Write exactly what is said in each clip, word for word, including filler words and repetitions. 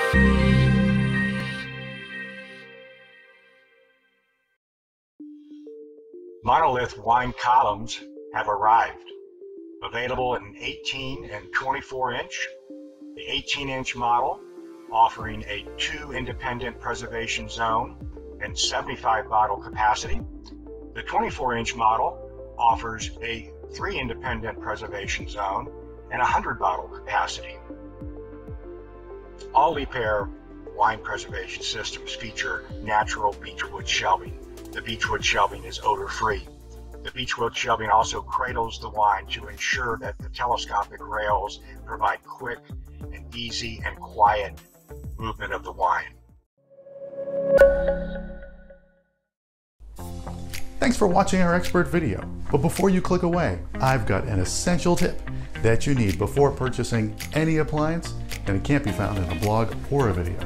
Monolith Wine columns have arrived, available in eighteen and twenty-four inch. The eighteen inch model offering a two independent preservation zone and seventy-five bottle capacity. The twenty-four inch model offers a three independent preservation zone and one hundred bottle capacity. All Liebherr wine preservation systems feature natural beechwood shelving. The beechwood shelving is odor-free. The beechwood shelving also cradles the wine to ensure that the telescopic rails provide quick and easy and quiet movement of the wine. Thanks for watching our expert video. But before you click away, I've got an essential tip that you need before purchasing any appliance, and it can't be found in a blog or a video.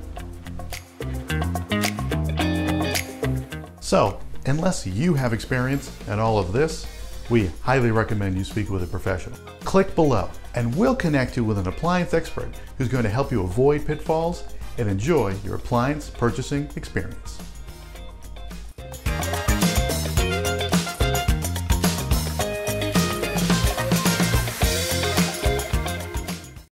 So, unless you have experience in all of this, we highly recommend you speak with a professional. Click below and we'll connect you with an appliance expert who's going to help you avoid pitfalls and enjoy your appliance purchasing experience.